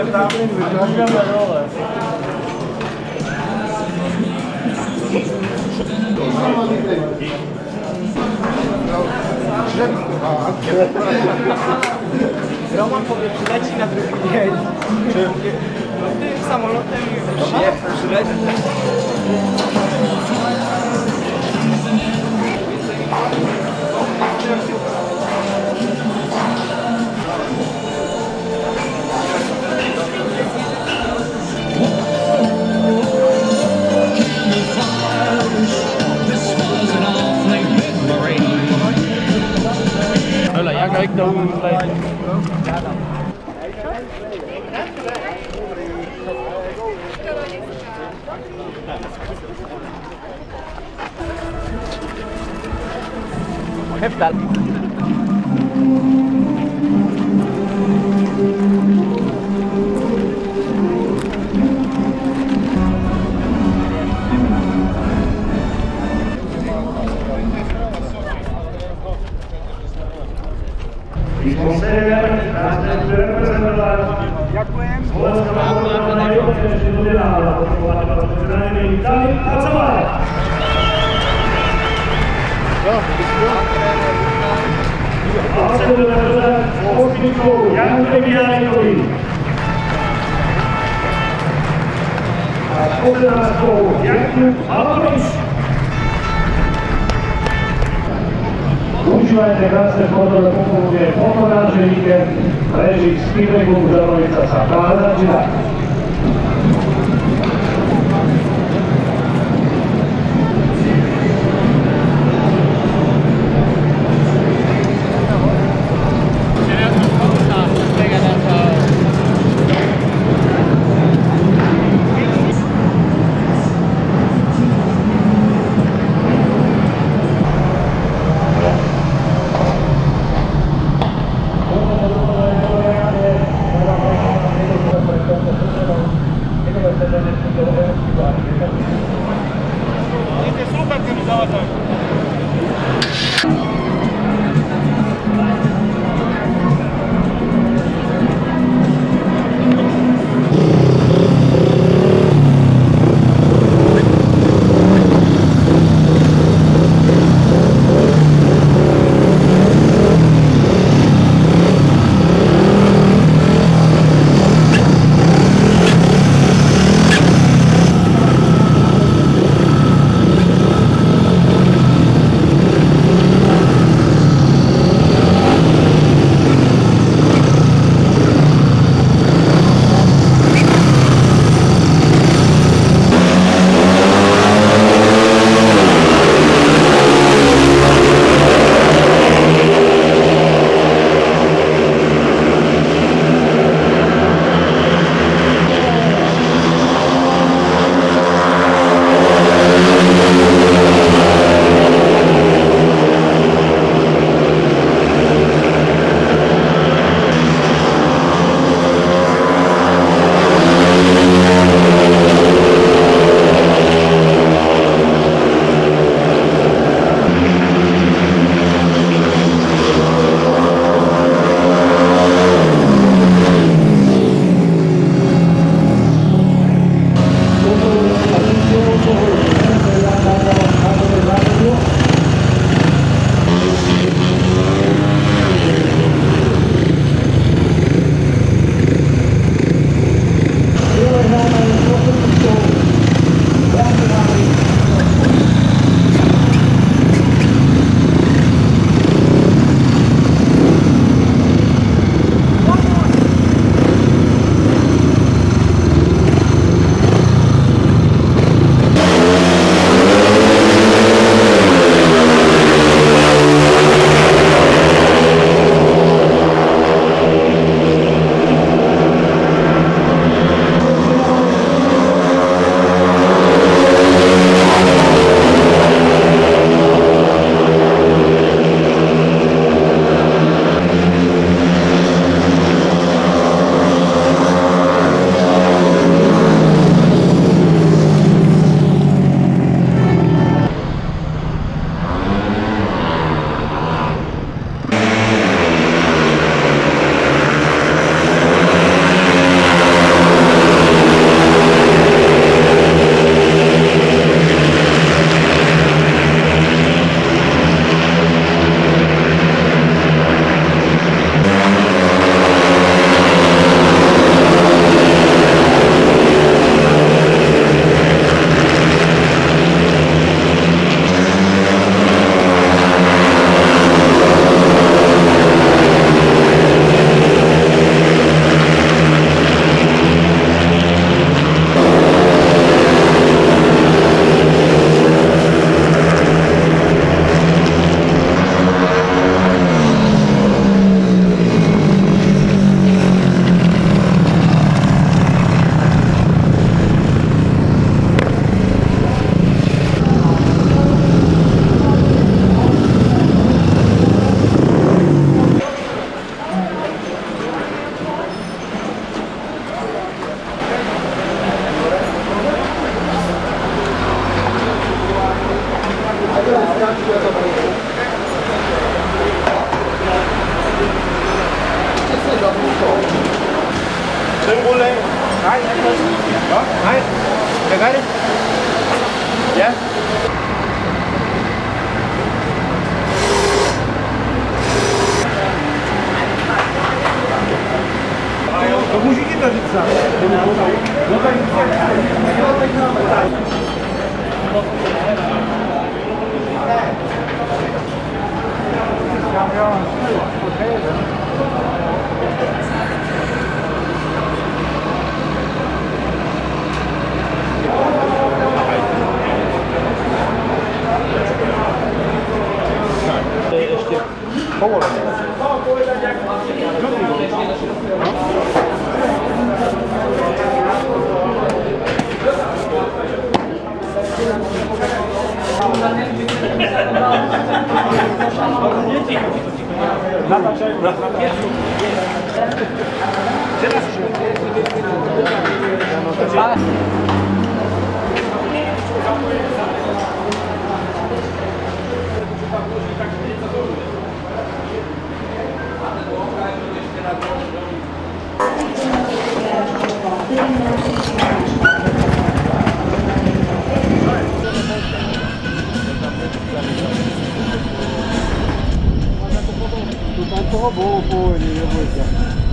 Roman powie, przyleci na drugi dzień. Tym samolotem i przyleci. Hola, ja kijk dan gelijk. Heftal. Užívajte krásne fotové pomôže fotonáže víkend, režik Spielbergu, Žalovica sa práve začína. Sølvrulle. Nej, nej. Jeg gør det. Ja. To musíte to říct sám. No tak ještě povolené. Toho bolo pôvodne, neboj sa.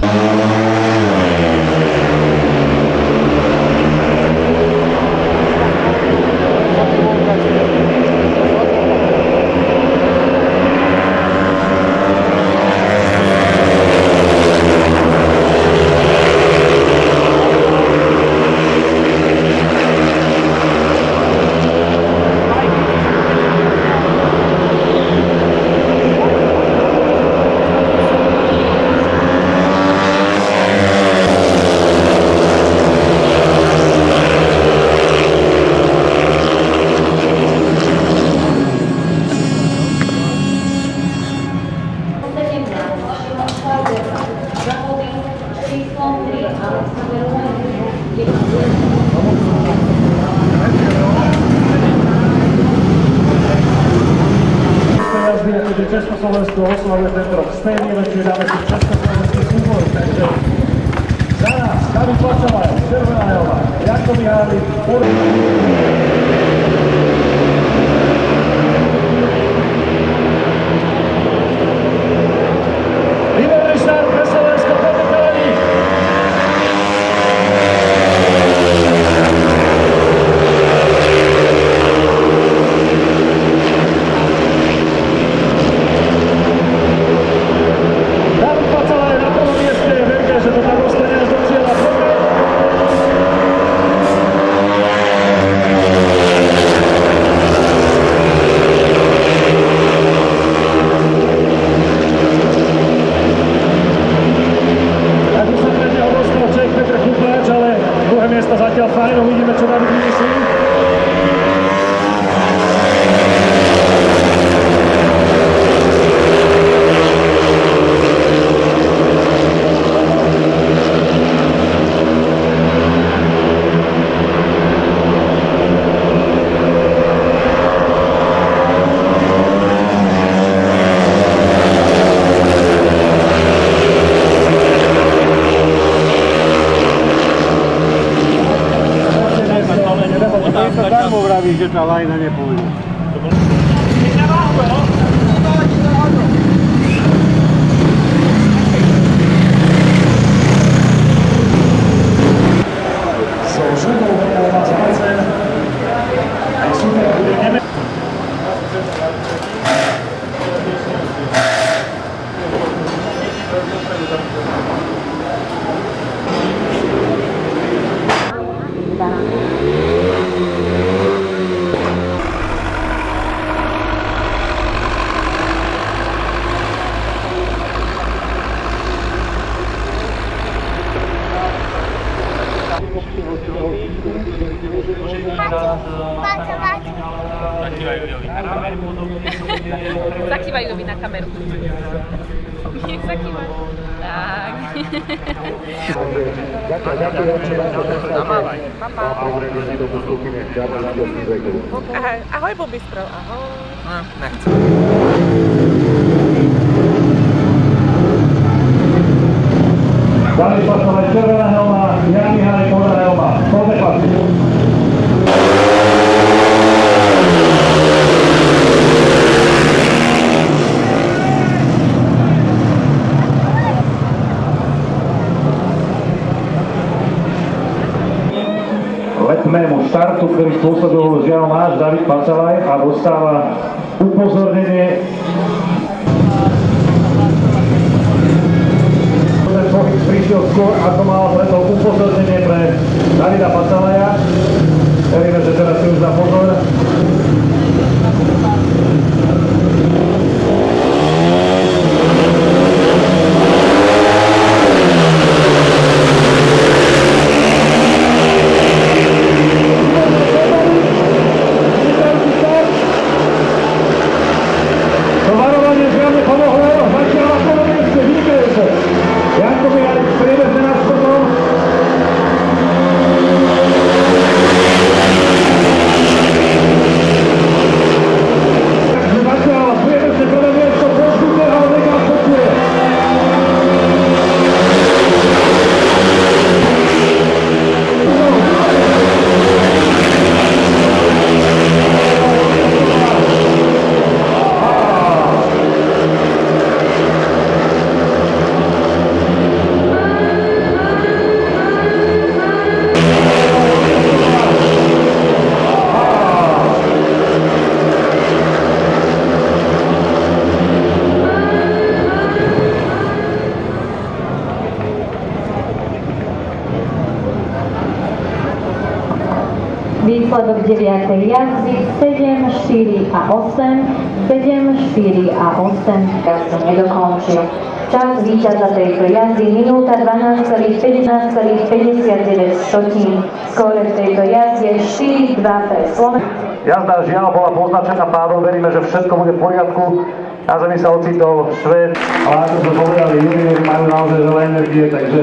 Československo oslavuje tento rok stejný večer, dáme si československý súbor, takže za nás David Plačalaj, Červená Jova, Janko Mihálik, výborný štart pre Slovensko, podnikovaní! Zatiaľ fajn, uvidíme, čo David vymyslí. Že tá lajna nepôjde. So žutou vyjala Zácen. Aj super bude Nemec. Zakývajú mi na kameru. Nech zakývajú. Tak. Ahoj, Bobistro, ahoj. No, nechci. Ďalej pasovať červená helma, Jan Mihálek, modrá helma. Poďme pasy. Letnému štartu, ktorý spôsobil žiaľ náš David Pacalaj a dostáva upozornenie. Ten pohyb prišiel skôr, ako mal preto upozornenie pre Davida Pacalaja. Veríme, že teraz si už dá pozor. Výsledok 9. jazdy 7, 4 a 8, 7, 4 a 8. Ja som nedokončil. Čas víťaza tejto jazdy minúta 12,59. Skóre v tejto jazde 4-2 pre Slovensko. Jazda žiaľ bola poznačená pádom, veríme, že všetko bude v poriadku. Na zemi sa ocitol Švéd, ale ako sme povedali, juniori majú naozaj veľa energie, takže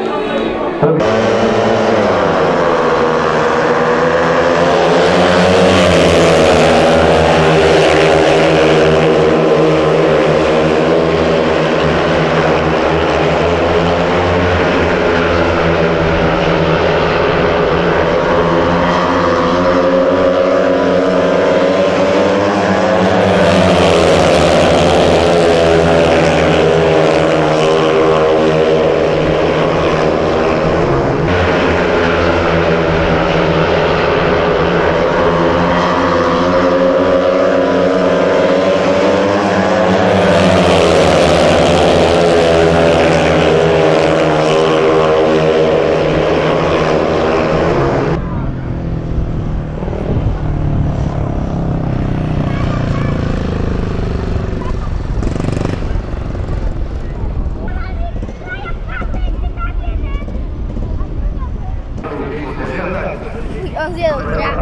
On zjedol drak.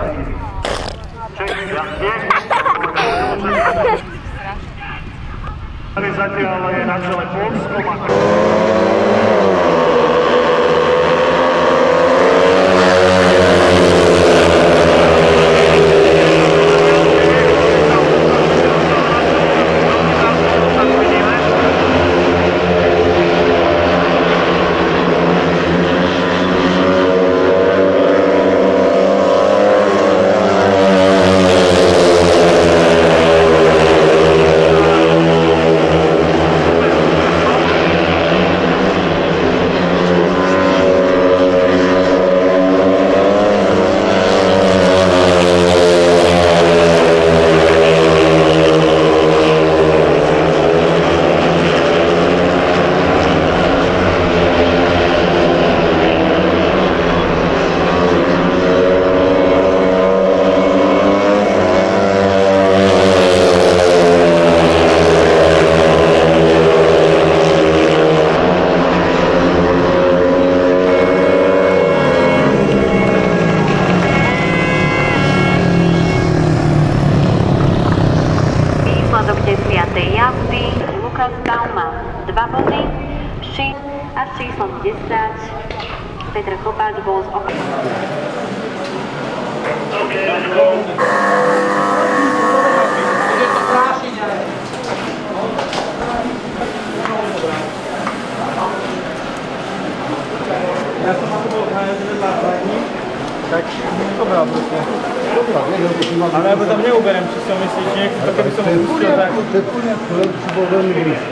zatiaľ je na čele Polsko. Výsledok 10. jazdy Lukas Baumann 2 body, a s číslom 10 Petr Kopáč bol z Ja som ako bol vedľa hradník, tak dobral proste. Ale ja tam neuberiem, či som myslíš niekto, keby som pustil tak. To je poriadku, len si bol veľmi blízko.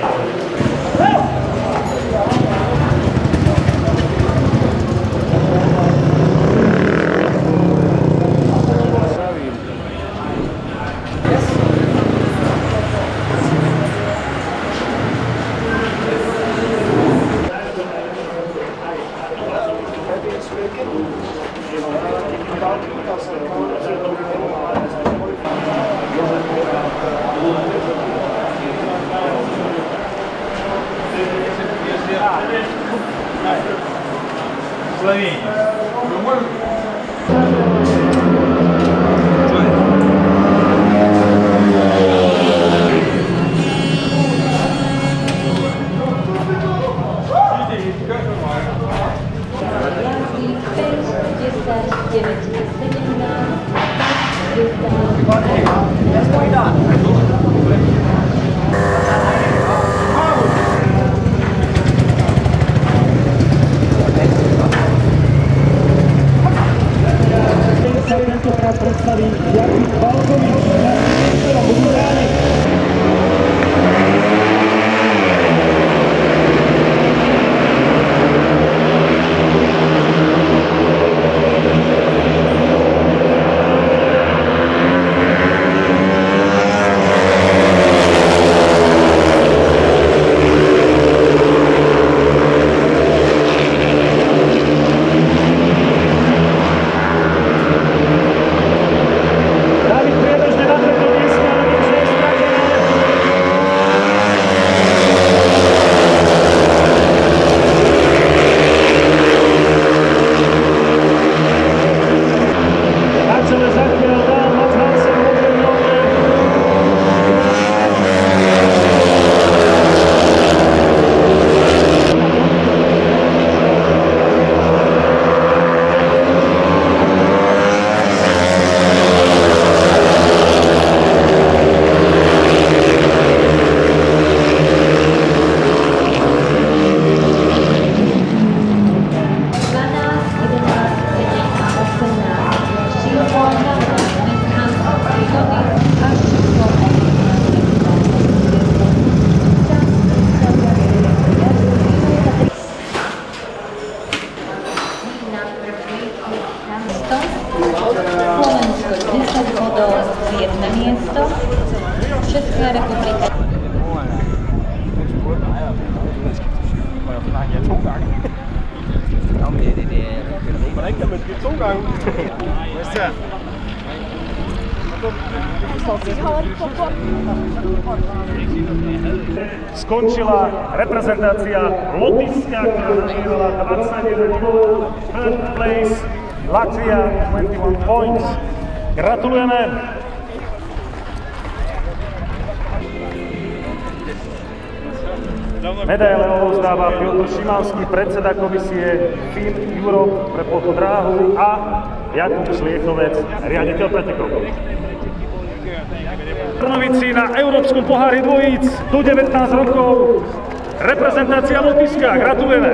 Skončila reprezentácia Lotyšska, ktorá nabíjala 21 bodov. Third place, Latvia, 21 points. Gratulujeme! Medaile odovzdáva Piotr Šimanský, predseda komisie FIN Europe pre plochu dráhu a Jakub Šliechovec, riaditeľ pretekov. Trnovici na Európskom pohári dvojíc, do 19 rokov, reprezentácia Lotyšska, gratulujeme!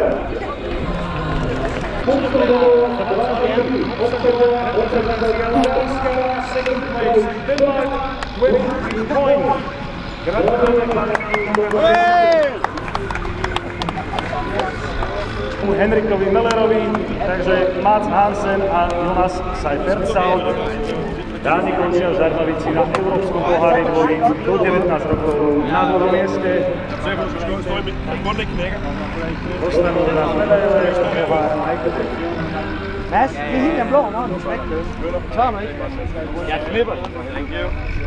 Henrikovi Mellerovi, takže Mats Hansen a Jonas Seifertsal. Dáni končia v Žarnovici na Európskom pohári dvojíc do 19 rokov na druhom mieste. Dostanú na medaile, pohár Michael. Mads, det er helt den blå, nå, du skal ikke løse. Tør mig ikke. Jeg klipper. Thank you.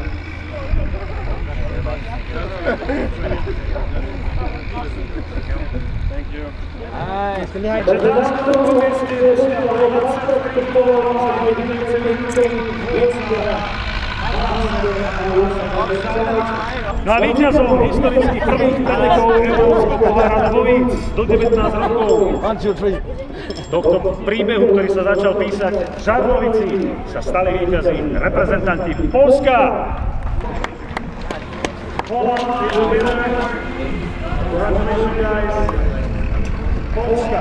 Thank you. Ej, jeg skal lige have et No a víťazom historických prvých pretekov Európskeho pohára dvojíc do 19 rokov tohto príbehu, ktorý sa začal písať v Žarnovici, sa stali víťazi reprezentanti Poľska. Poland is the winner. Congratulations, guys. Poľska.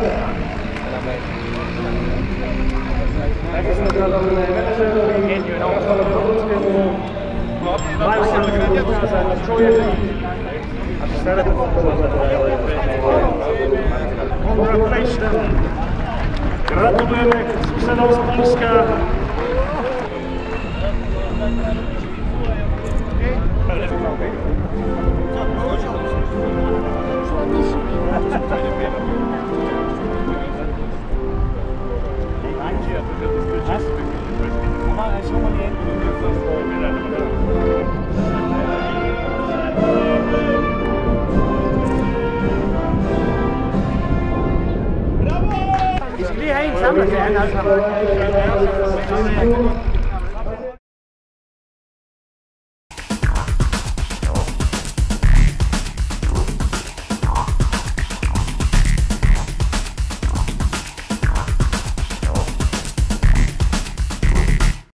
Takisto gratulujeme manažerovi, Robuckému. Majú sa ukázať, čo je a čo sa reprezentovať. Congratulations. Gratulujeme susedom z Poľska. Is er hierheen samen?